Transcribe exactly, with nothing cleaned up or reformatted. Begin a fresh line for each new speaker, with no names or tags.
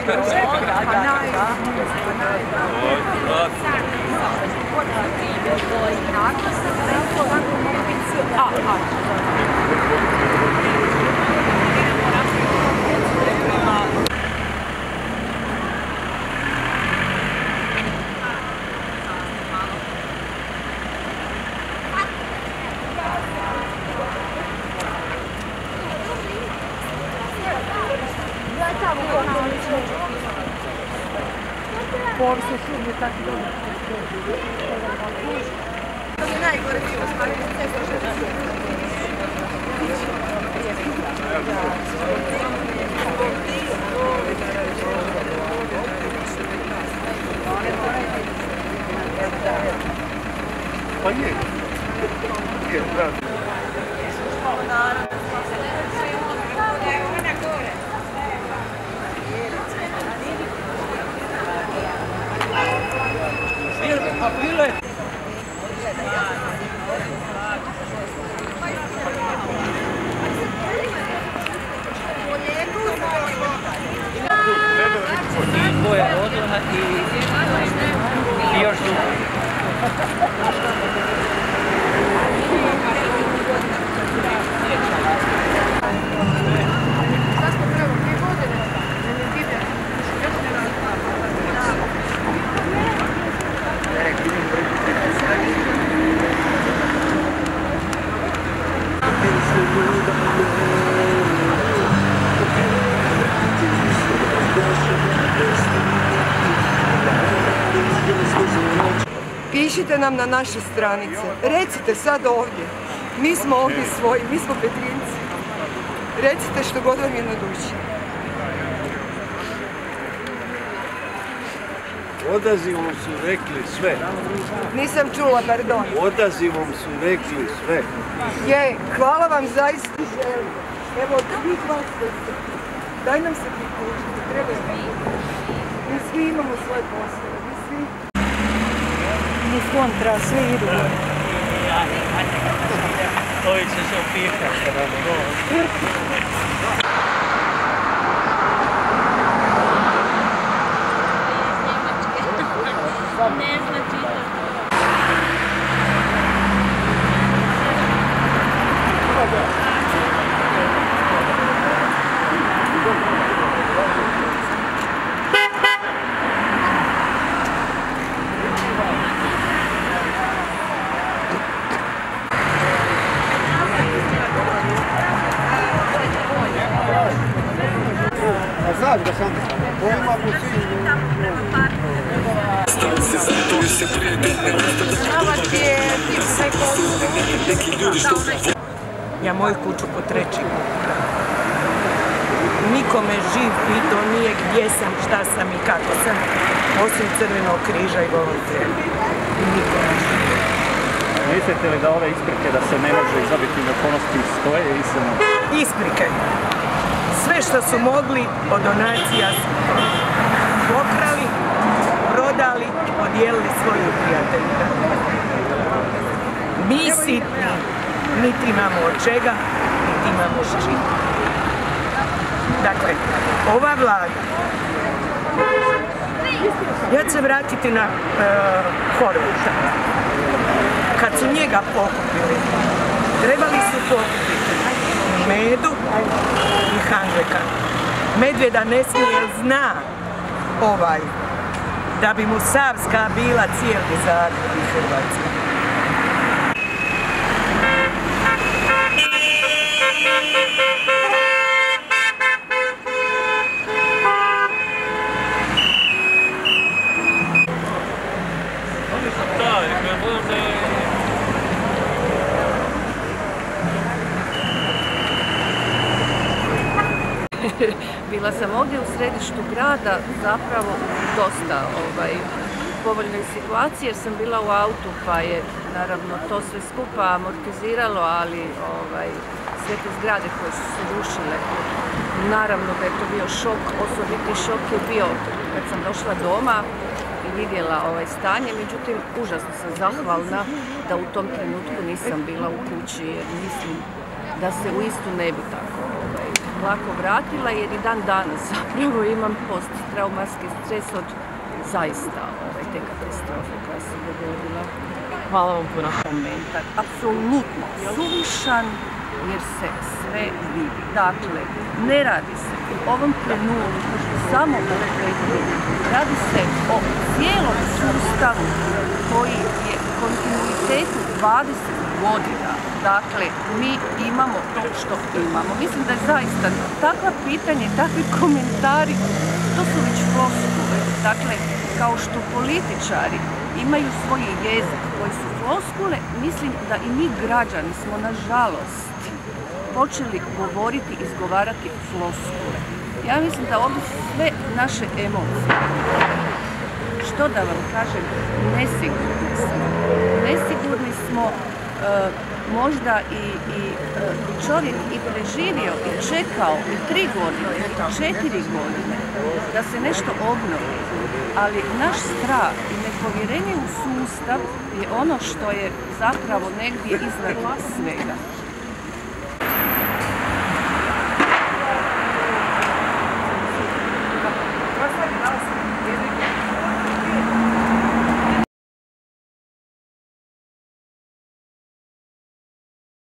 Povisno su mi tako dobro. To je najgore bilo stvari.
Pa je. Je, da.
A bile? Boja odlana i još dugo.
Pišite nam na naše stranice, recite sad ovdje, mi smo ovdje svoji, mi smo Petrinjci, recite što god vam je na duši.
Odazivom su rekli sve.
Nisam čula, pardon.
Odazivom su rekli sve.
Je, hvala vam zaista želim. Evo, od svih vas, daj nam se priključiti, treba je. Mi svi imamo svoje poslove, mi svi.
Ni kontra, svi idu.
Ovi će se opihati.
Ne znači to.
Znaš da sam pojma po cilju.
Ja moju kuću po treći nikome živ pitao nije gdje sam, šta sam i kako sam, osim Crvenog križa i volontera. Nikome živ.
Mislite li da ove isprike da se ne može iz objektivne okolnosti stoje ili se može?
Isprike. Sve što su mogli od donacija su pokrali, prodali, podijelili svojim prijateljima. Mi sitni, niti imamo od čega, niti imamo s čim. Dakle, ova vlada, ja ću se vratiti na uh, Horvata. Kad su njega pokupili, trebali su pokupiti Medu i Handleka. Medvjeda ne smije jer zna ovaj, da bi mu Savska bila cijeli Zagreb i Hrvatska.
Bila sam ovdje u središtu grada zapravo dosta ovaj, povoljnoj situaciji jer sam bila u autu pa je naravno to sve skupa amortiziralo, ali ovaj, sve te zgrade koje su se rušile, naravno da je to bio šok, osobiti šok je bio kad sam došla doma i vidjela ovaj stanje, međutim užasno sam zahvalna da u tom trenutku nisam bila u kući jer mislim da se u istu ne bi tako ovaj, lako vratila, jer i dan danas zapravo imam posttraumatski stres od zaista ovaj, te katastrofe koja se dogodila.
Hvala vam puno.
Komentar, apsolutno suvišan, jer se sve vidi. Dakle, ne radi se u ovom trenutku samo o prethodnu, radi se o cijelom sustavu koji je u kontinuitetu dvadeset godina. Dakle, mi imamo to što imamo. Mislim da je zaista takva pitanja, takvi komentari, to su već floskule. Dakle, kao što političari imaju svoj jezik koji su floskule, mislim da i mi građani smo, nažalost, počeli govoriti, izgovarati floskule. Ja mislim da ovdje su sve naše emocije. Što da vam kažem, nesigurni smo. Nesigurni smo, e, možda i, i e, čovjek i preživio i čekao i tri godine, i četiri godine da se nešto obnovi. Ali naš strah i nepovjerenje u sustav je ono što je zapravo negdje iznad svega.